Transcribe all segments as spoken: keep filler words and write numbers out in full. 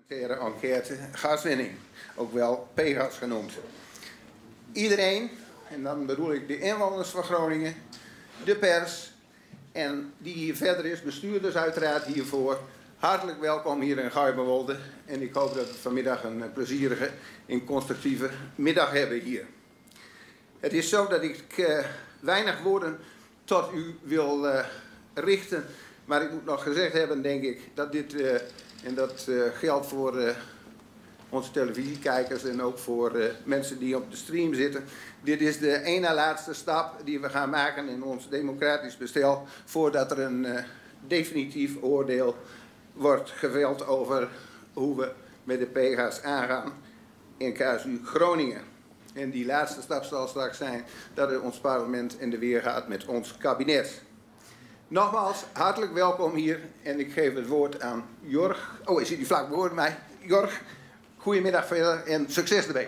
Enquête gaswinning, ook wel P-gas genoemd. Iedereen, en dan bedoel ik de inwoners van Groningen, de pers en die hier verder is, bestuurders uiteraard hiervoor, hartelijk welkom hier in Gaiberwolde. En ik hoop dat we vanmiddag een plezierige en constructieve middag hebben hier. Het is zo dat ik uh, weinig woorden tot u wil uh, richten, maar ik moet nog gezegd hebben, denk ik, dat dit, uh, en dat uh, geldt voor uh, onze televisiekijkers en ook voor uh, mensen die op de stream zitten. Dit is de ene laatste stap die we gaan maken in ons democratisch bestel voordat er een uh, definitief oordeel wordt geveld over hoe we met de P-gas aangaan in K S U Groningen. En die laatste stap zal straks zijn dat het ons parlement in de weer gaat met ons kabinet. Nogmaals, hartelijk welkom hier en ik geef het woord aan Jorg. Oh, is hij die vlak voor mij? Jorg, goedemiddag verder en succes erbij.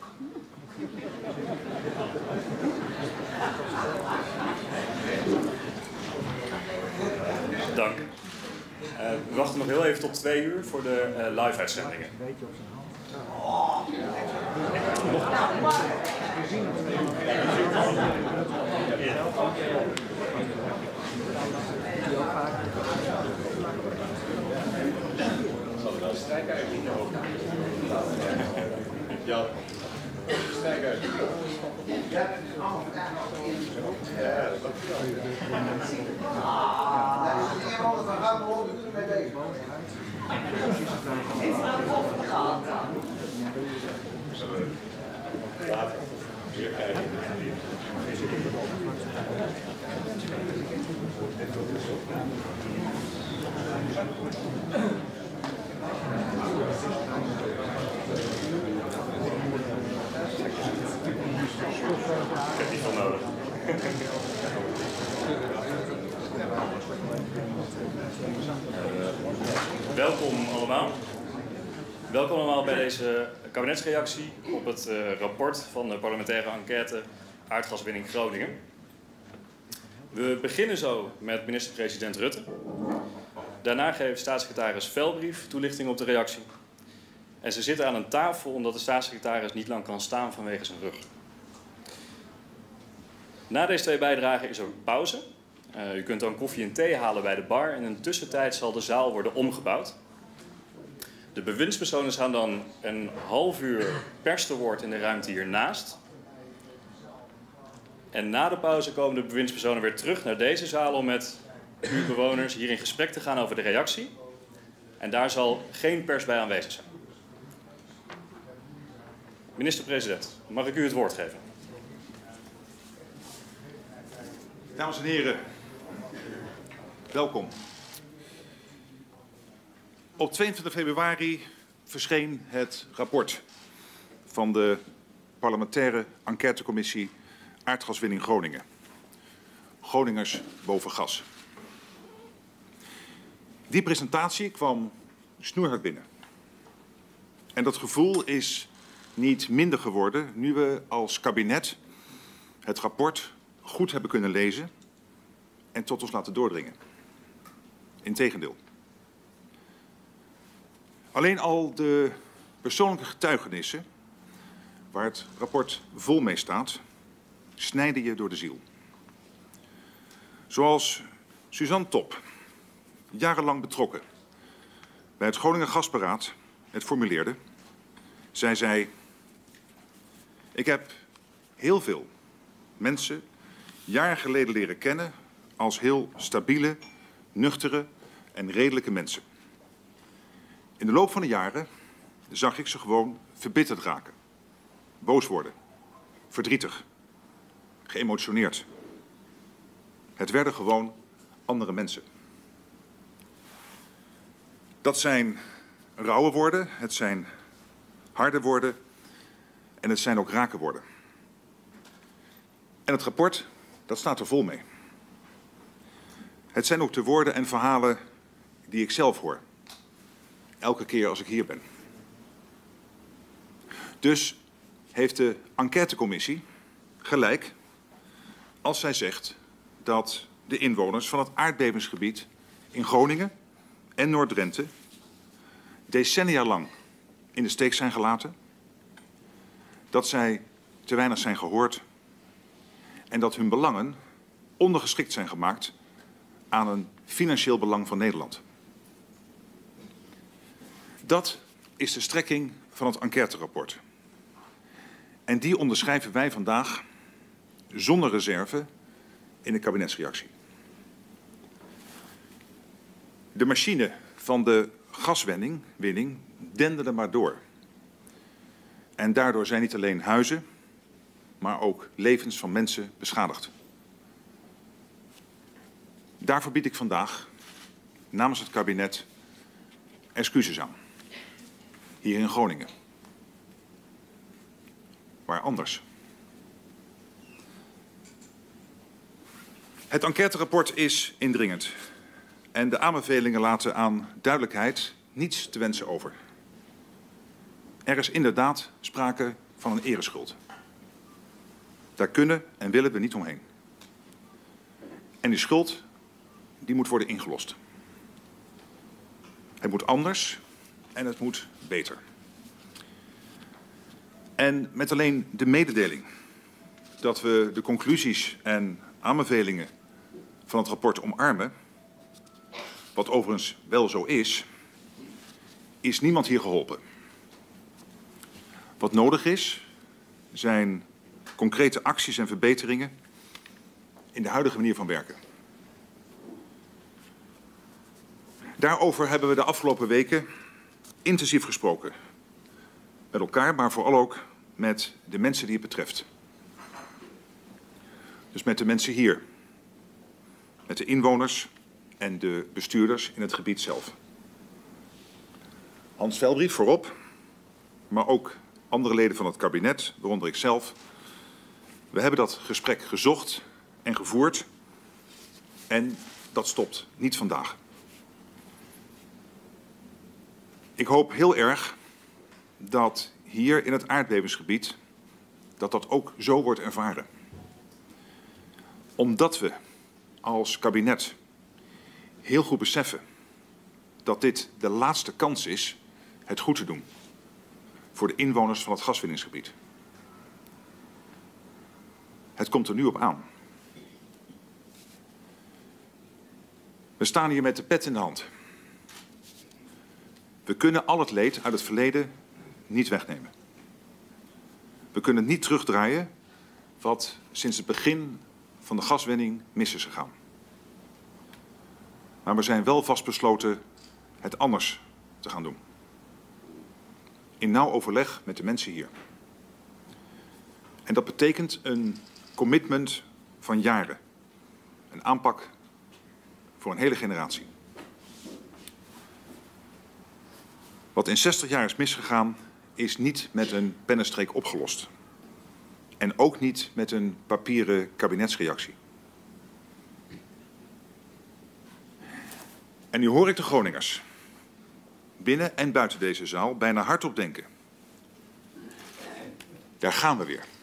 Dank. Uh, we wachten nog heel even tot twee uur voor de uh, live-uitzendingen. Ja. Stijk uit. Ja, dat is allemaal vandaag nog in. Ja, dat is wel. Ah, dat is de inwoner van Gaiberwolde natuurlijk mee bezig. Heeft u nou koffie gehad dan? Water. Hier kijken. Ik heb niet veel nodig. uh, welkom allemaal. Welkom allemaal bij deze kabinetsreactie op het uh, rapport van de parlementaire enquête aardgaswinning Groningen. We beginnen zo met minister-president Rutte. Daarna geeft staatssecretaris Velbrief toelichting op de reactie. En ze zitten aan een tafel omdat de staatssecretaris niet lang kan staan vanwege zijn rug. Na deze twee bijdragen is er pauze. Uh, u kunt dan koffie en thee halen bij de bar en in de tussentijd zal de zaal worden omgebouwd. De bewindspersonen gaan dan een half uur pers te woord in de ruimte hiernaast. En na de pauze komen de bewindspersonen weer terug naar deze zaal om met uw bewoners hier in gesprek te gaan over de reactie. En daar zal geen pers bij aanwezig zijn. Minister-president, mag ik u het woord geven? Dames en heren, welkom. Op tweeëntwintig februari verscheen het rapport van de parlementaire enquêtecommissie Aardgaswinning Groningen. Groningers boven gas. Die presentatie kwam snoerhard binnen. En dat gevoel is niet minder geworden nu we als kabinet het rapport goed hebben kunnen lezen en tot ons laten doordringen. Integendeel. Alleen al de persoonlijke getuigenissen, waar het rapport vol mee staat, snijden je door de ziel. Zoals Suzanne Top, jarenlang betrokken bij het Groninger Gasberaad, het formuleerde. Zij zei: ik heb heel veel mensen jaren geleden leren kennen als heel stabiele, nuchtere en redelijke mensen. In de loop van de jaren zag ik ze gewoon verbitterd raken, boos worden, verdrietig, geëmotioneerd. Het werden gewoon andere mensen. Dat zijn rauwe woorden, het zijn harde woorden en het zijn ook rake woorden. En het rapport, dat staat er vol mee. Het zijn ook de woorden en verhalen die ik zelf hoor. Elke keer als ik hier ben. Dus heeft de enquêtecommissie gelijk als zij zegt dat de inwoners van het aardbevingsgebied in Groningen en Noord-Drenthe decennia lang in de steek zijn gelaten, dat zij te weinig zijn gehoord en dat hun belangen ondergeschikt zijn gemaakt aan een financieel belang van Nederland. Dat is de strekking van het enquêterapport. En die onderschrijven wij vandaag zonder reserve in de kabinetsreactie. De machine van de gaswinning winning denderde maar door. En daardoor zijn niet alleen huizen, maar ook levens van mensen beschadigd. Daarvoor bied ik vandaag namens het kabinet excuses aan. Hier in Groningen. Waar anders? Het enquêterapport is indringend. En de aanbevelingen laten aan duidelijkheid niets te wensen over. Er is inderdaad sprake van een ereschuld. Daar kunnen en willen we niet omheen. En die schuld, die moet worden ingelost. Het moet anders en het moet beter. En met alleen de mededeling dat we de conclusies en aanbevelingen van het rapport omarmen, wat overigens wel zo is, is niemand hier geholpen. Wat nodig is, zijn concrete acties en verbeteringen in de huidige manier van werken. Daarover hebben we de afgelopen weken intensief gesproken. Met elkaar, maar vooral ook met de mensen die het betreft. Dus met de mensen hier. Met de inwoners en de bestuurders in het gebied zelf. Hans Velbrief voorop, maar ook andere leden van het kabinet, waaronder ik zelf. We hebben dat gesprek gezocht en gevoerd en dat stopt niet vandaag. Ik hoop heel erg dat hier in het aardbevingsgebied dat dat ook zo wordt ervaren. Omdat we als kabinet heel goed beseffen dat dit de laatste kans is het goed te doen voor de inwoners van het gaswinningsgebied. Het komt er nu op aan. We staan hier met de pet in de hand. We kunnen al het leed uit het verleden niet wegnemen. We kunnen niet terugdraaien wat sinds het begin van de gaswinning mis is gegaan. Maar we zijn wel vastbesloten het anders te gaan doen. In nauw overleg met de mensen hier. En dat betekent een commitment van jaren. Een aanpak voor een hele generatie. Wat in zestig jaar is misgegaan, is niet met een pennenstreek opgelost. En ook niet met een papieren kabinetsreactie. En nu hoor ik de Groningers, binnen en buiten deze zaal, bijna hardop denken. Daar gaan we weer.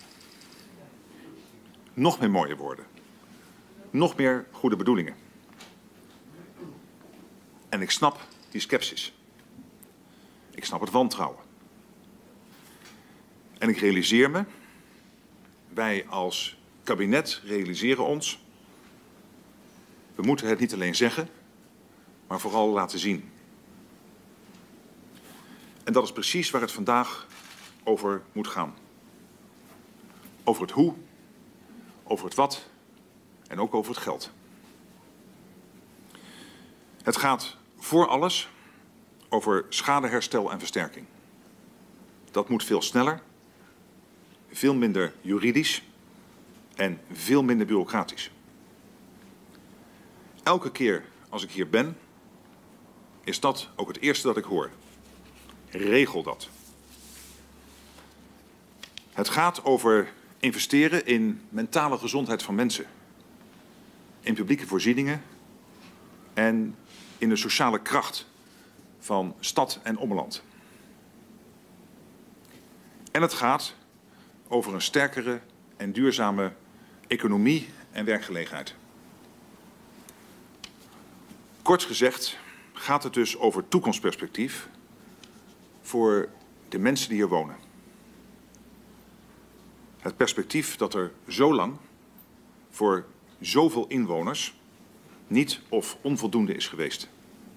Nog meer mooie woorden. Nog meer goede bedoelingen. En ik snap die scepsis. Ik snap het wantrouwen. En ik realiseer me, wij als kabinet realiseren ons, we moeten het niet alleen zeggen, maar vooral laten zien. En dat is precies waar het vandaag over moet gaan. Over het hoe, over het wat en ook over het geld. Het gaat voor alles over schadeherstel en versterking. Dat moet veel sneller, veel minder juridisch en veel minder bureaucratisch. Elke keer als ik hier ben, is dat ook het eerste dat ik hoor. Regel dat. Het gaat over investeren in mentale gezondheid van mensen. In publieke voorzieningen en in de sociale kracht van stad en omland. En het gaat over een sterkere en duurzame economie en werkgelegenheid. Kort gezegd gaat het dus over toekomstperspectief, voor de mensen die hier wonen. Het perspectief dat er zo lang voor zoveel inwoners niet of onvoldoende is geweest.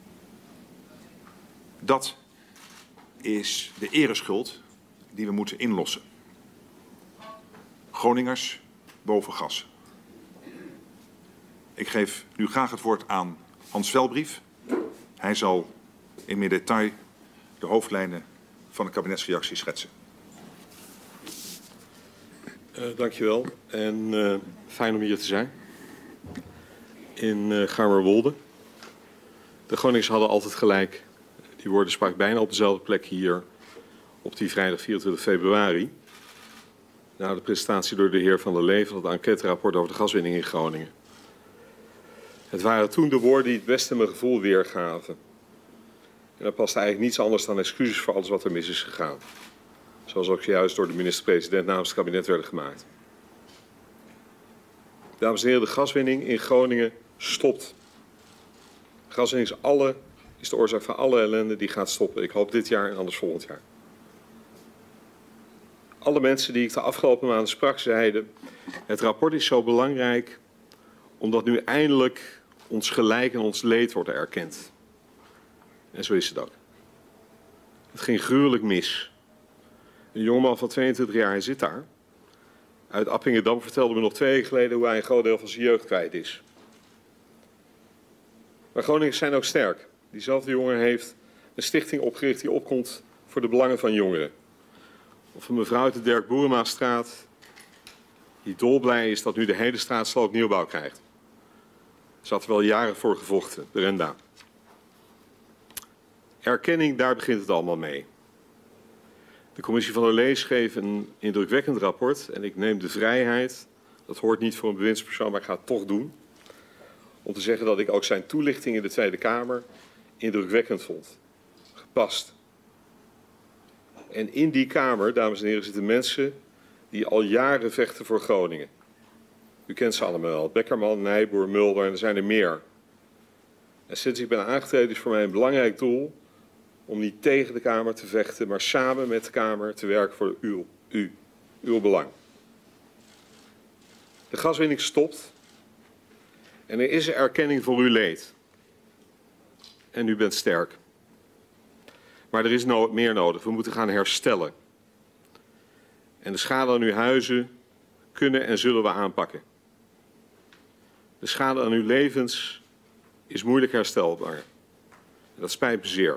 Dat is de ereschuld die we moeten inlossen. Groningers boven gas. Ik geef nu graag het woord aan Hans Velbrief. Hij zal in meer detail de hoofdlijnen van de kabinetsreactie schetsen. Uh, dankjewel en uh, fijn om hier te zijn. In uh, Garmerwolde. De Groningers hadden altijd gelijk. Die woorden sprak bijna op dezelfde plek hier op die vrijdag vierentwintig februari. Na de presentatie door de heer Van der Lee van het enquêterapport over de gaswinning in Groningen. Het waren toen de woorden die het beste mijn gevoel weergaven. En daar past eigenlijk niets anders dan excuses voor alles wat er mis is gegaan. Zoals ook juist door de minister-president namens het kabinet werden gemaakt. Dames en heren, de gaswinning in Groningen stopt. Gaswinning is, alle, is de oorzaak van alle ellende die gaat stoppen. Ik hoop dit jaar en anders volgend jaar. Alle mensen die ik de afgelopen maanden sprak zeiden, het rapport is zo belangrijk omdat nu eindelijk ons gelijk en ons leed wordt erkend. En zo is het ook. Het ging gruwelijk mis. Een jongeman van tweeëntwintig jaar, hij zit daar. Uit Appingedam vertelde me nog twee weken geleden hoe hij een groot deel van zijn jeugd kwijt is. Maar Groningers zijn ook sterk. Diezelfde jongen heeft een stichting opgericht die opkomt voor de belangen van jongeren. Of een mevrouw uit de Dirk Boeremastraat die dolblij is dat nu de hele straatsloop nieuwbouw krijgt. Ze had er wel jaren voor gevochten, de Renda. Erkenning, daar begint het allemaal mee. De commissie Van der Lee schreef een indrukwekkend rapport en ik neem de vrijheid, dat hoort niet voor een bewindspersoon, maar ik ga het toch doen, om te zeggen dat ik ook zijn toelichting in de Tweede Kamer indrukwekkend vond. Gepast. En in die Kamer, dames en heren, zitten mensen die al jaren vechten voor Groningen. U kent ze allemaal wel. Beckerman, Nijboer, Mulder en er zijn er meer. En sinds ik ben aangetreden is voor mij een belangrijk doel om niet tegen de Kamer te vechten, maar samen met de Kamer te werken voor uw, u, uw belang. De gaswinning stopt en er is een erkenning voor uw leed. En u bent sterk. Maar er is no- meer nodig. We moeten gaan herstellen. En de schade aan uw huizen kunnen en zullen we aanpakken. De schade aan uw levens is moeilijk herstelbaar. En dat spijt me zeer.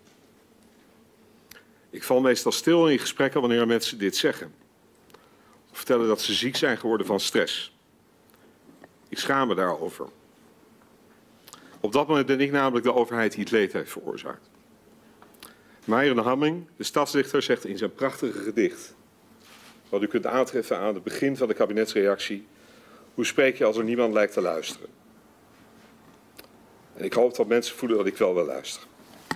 Ik val meestal stil in gesprekken wanneer mensen dit zeggen. Of vertellen dat ze ziek zijn geworden van stress. Ik schaam me daarover. Op dat moment ben ik namelijk de overheid die het leed heeft veroorzaakt. Myron Hamming, de stadsdichter, zegt in zijn prachtige gedicht, wat u kunt aantreffen aan het begin van de kabinetsreactie, hoe spreek je als er niemand lijkt te luisteren? En ik hoop dat mensen voelen dat ik wel wil luisteren.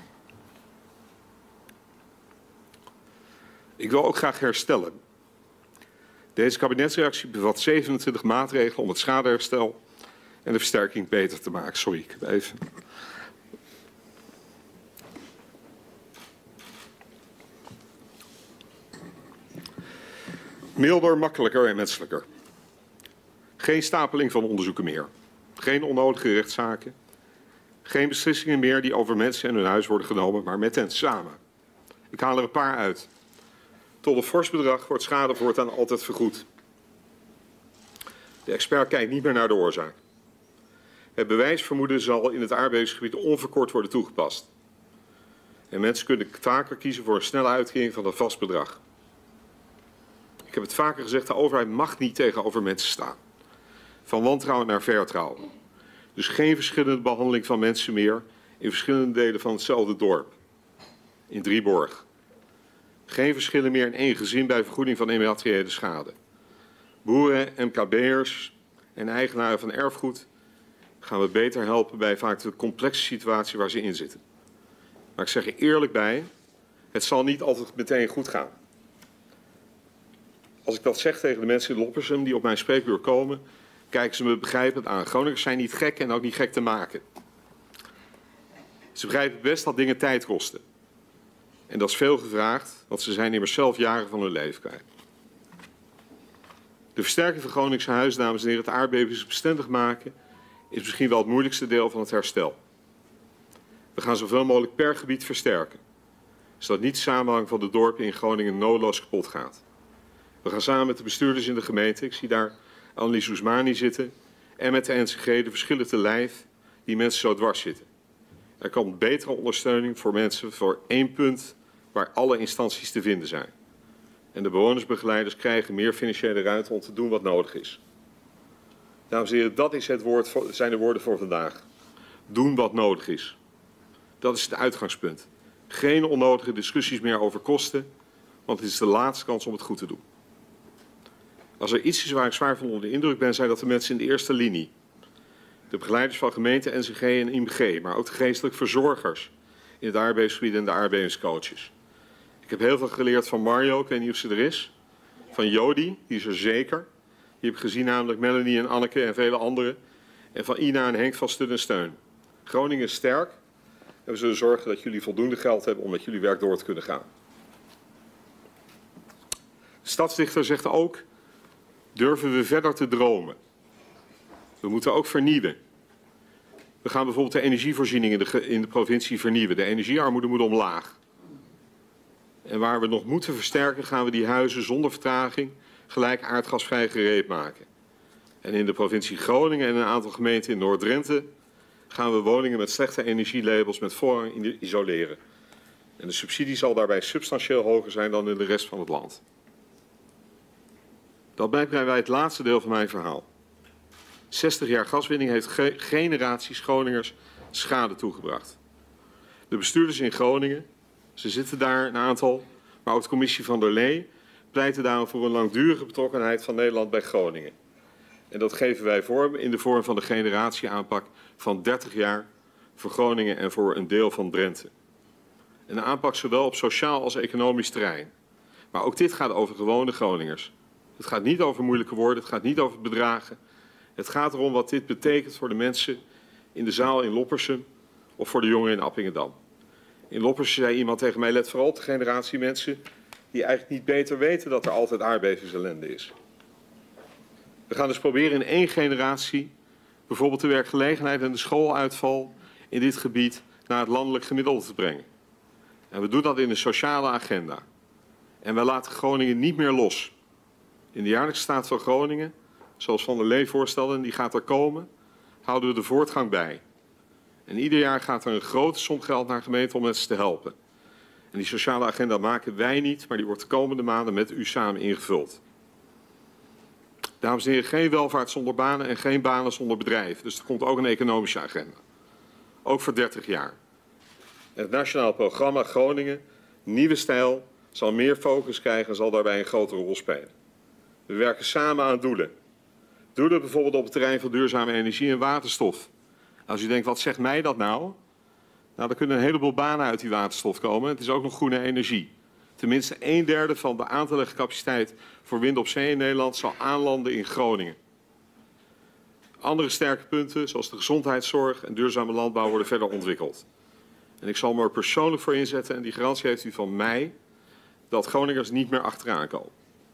Ik wil ook graag herstellen. Deze kabinetsreactie bevat zevenentwintig maatregelen om het schadeherstel en de versterking beter te maken. Sorry, ik heb even... Milder, makkelijker en menselijker. Geen stapeling van onderzoeken meer. Geen onnodige rechtszaken. Geen beslissingen meer die over mensen en hun huis worden genomen, maar met hen samen. Ik haal er een paar uit. Tot een fors bedrag wordt schade voortaan altijd vergoed. De expert kijkt niet meer naar de oorzaak. Het bewijsvermoeden zal in het aardbevingsgebied onverkort worden toegepast. En mensen kunnen vaker kiezen voor een snelle uitkering van een vast bedrag. Ik heb het vaker gezegd, de overheid mag niet tegenover mensen staan. Van wantrouwen naar vertrouwen. Dus geen verschillende behandeling van mensen meer in verschillende delen van hetzelfde dorp. In Drieborg. Geen verschillen meer in één gezin bij vergoeding van immateriële schade. Boeren, M K B'ers en eigenaren van erfgoed gaan we beter helpen bij vaak de complexe situatie waar ze in zitten. Maar ik zeg er eerlijk bij, het zal niet altijd meteen goed gaan. Als ik dat zeg tegen de mensen in Loppersum die op mijn spreekuur komen, kijken ze me begrijpend aan. Groningers zijn niet gek en ook niet gek te maken. Ze begrijpen best dat dingen tijd kosten. En dat is veel gevraagd, want ze zijn immers zelf jaren van hun leven kwijt. De versterking van Groningse huis, dames en heren, het aardbevingsbestendig maken, is misschien wel het moeilijkste deel van het herstel. We gaan zoveel mogelijk per gebied versterken, zodat niet de samenhang van de dorpen in Groningen noodloos kapot gaat. We gaan samen met de bestuurders in de gemeente, ik zie daar Annelies Oesmani zitten, en met de N C G de verschillen te lijf die mensen zo dwars zitten. Er komt betere ondersteuning voor mensen voor één punt waar alle instanties te vinden zijn. En de bewonersbegeleiders krijgen meer financiële ruimte om te doen wat nodig is. Dames en heren, dat is het woord voor, zijn de woorden voor vandaag. Doen wat nodig is. Dat is het uitgangspunt. Geen onnodige discussies meer over kosten, want het is de laatste kans om het goed te doen. Als er iets is waar ik zwaar van onder de indruk ben, zijn dat de mensen in de eerste linie. De begeleiders van gemeente, N C G en I M G, maar ook de geestelijke verzorgers in het aardbevingsgebied en de aardbevingscoaches. Ik heb heel veel geleerd van Mario, ik weet niet of ze er is. Van Jody, die is er zeker. Die heb ik gezien, namelijk Melanie en Anneke en vele anderen. En van Ina en Henk van Steun en Steun. Groningen is sterk. En we zullen zorgen dat jullie voldoende geld hebben om met jullie werk door te kunnen gaan. De stadsdichter zegt ook, durven we verder te dromen. We moeten ook vernieuwen. We gaan bijvoorbeeld de energievoorziening in de, in de provincie vernieuwen. De energiearmoede moet omlaag. En waar we nog moeten versterken, gaan we die huizen zonder vertraging gelijk aardgasvrij gereed maken. En in de provincie Groningen en een aantal gemeenten in Noord-Drenthe gaan we woningen met slechte energielabels met voorrang isoleren. En de subsidie zal daarbij substantieel hoger zijn dan in de rest van het land. Dat blijkt bij het laatste deel van mijn verhaal. zestig jaar gaswinning heeft ge generaties Groningers schade toegebracht. De bestuurders in Groningen, ze zitten daar een aantal, maar ook de commissie van der Lee pleiten daarom voor een langdurige betrokkenheid van Nederland bij Groningen. En dat geven wij vorm in de vorm van de generatieaanpak van dertig jaar voor Groningen en voor een deel van Drenthe. Een aanpak zowel op sociaal als economisch terrein. Maar ook dit gaat over gewone Groningers. Het gaat niet over moeilijke woorden, het gaat niet over bedragen. Het gaat erom wat dit betekent voor de mensen in de zaal in Loppersum of voor de jongeren in Appingedam. In Loppersum zei iemand tegen mij, let vooral op de generatie mensen die eigenlijk niet beter weten dat er altijd aardbevingsellende is. We gaan dus proberen in één generatie bijvoorbeeld de werkgelegenheid en de schooluitval in dit gebied naar het landelijk gemiddelde te brengen. En we doen dat in een sociale agenda. En wij laten Groningen niet meer los. In de jaarlijkse staat van Groningen, zoals Van der Lee voorstelde, en die gaat er komen, houden we de voortgang bij. En ieder jaar gaat er een grote som geld naar gemeenten om mensen te helpen. En die sociale agenda maken wij niet, maar die wordt de komende maanden met u samen ingevuld. Dames en heren, geen welvaart zonder banen en geen banen zonder bedrijven. Dus er komt ook een economische agenda. Ook voor dertig jaar. Het Nationaal Programma Groningen, Nieuwe Stijl, zal meer focus krijgen en zal daarbij een grotere rol spelen. We werken samen aan doelen. Doelen bijvoorbeeld op het terrein van duurzame energie en waterstof. Als u denkt, wat zegt mij dat nou? Nou, er kunnen een heleboel banen uit die waterstof komen. Het is ook nog groene energie. Tenminste een derde van de aantallige capaciteit voor wind op zee in Nederland zal aanlanden in Groningen. Andere sterke punten, zoals de gezondheidszorg en duurzame landbouw, worden verder ontwikkeld. En ik zal me er persoonlijk voor inzetten, en die garantie heeft u van mij, dat Groningers niet meer achteraan komen.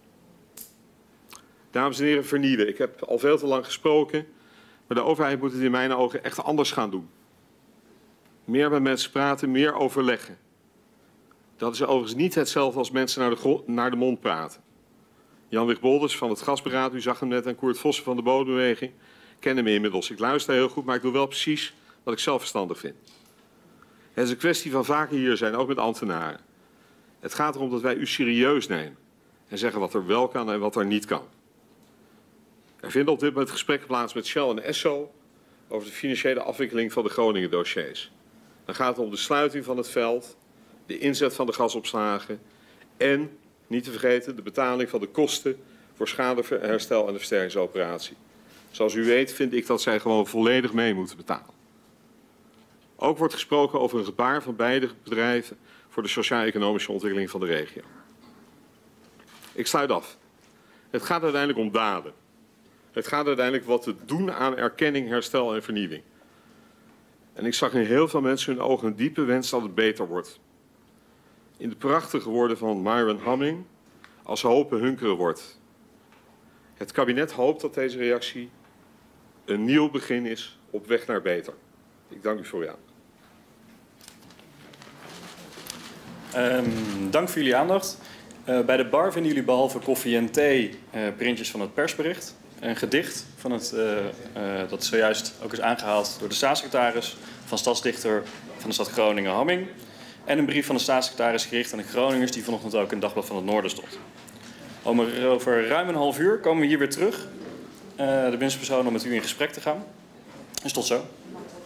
Dames en heren, vernieuwen. Ik heb al veel te lang gesproken, maar de overheid moet het in mijn ogen echt anders gaan doen. Meer met mensen praten, meer overleggen. Dat is overigens niet hetzelfde als mensen naar de, naar de mond praten. Jan Wigbolders van het Gasberaad, u zag hem net, en Koert Vossen van de Bodembeweging, kennen me inmiddels. Ik luister heel goed, maar ik doe wel precies wat ik zelf verstandig vind. Het is een kwestie van vaker hier zijn, ook met ambtenaren. Het gaat erom dat wij u serieus nemen en zeggen wat er wel kan en wat er niet kan. Er vinden op dit moment gesprekken plaats met Shell en Esso over de financiële afwikkeling van de Groningen dossiers. Dan gaat het om de sluiting van het veld, de inzet van de gasopslagen en, niet te vergeten, de betaling van de kosten voor schadeherstel en de versterkingsoperatie. Zoals u weet vind ik dat zij gewoon volledig mee moeten betalen. Ook wordt gesproken over een gebaar van beide bedrijven voor de sociaal-economische ontwikkeling van de regio. Ik sluit af. Het gaat uiteindelijk om daden. Het gaat uiteindelijk wat te doen aan erkenning, herstel en vernieuwing. En ik zag in heel veel mensen hun ogen een diepe wens dat het beter wordt. in de prachtige woorden van Myron Hamming, als hopen hunkeren wordt. Het kabinet hoopt dat deze reactie een nieuw begin is op weg naar beter. Ik dank u voor uw aandacht. Um, dank voor jullie aandacht. Uh, bij de bar vinden jullie behalve koffie en thee uh, printjes van het persbericht. Een gedicht van het, uh, uh, dat zojuist ook is aangehaald door de staatssecretaris van stadsdichter van de stad Groningen, Hamming. En een brief van de staatssecretaris gericht aan de Groningers die vanochtend ook in het Dagblad van het Noorden stond. Om er over ruim een half uur komen we hier weer terug. Uh, de winstpersoon om met u in gesprek te gaan. Dus tot zo.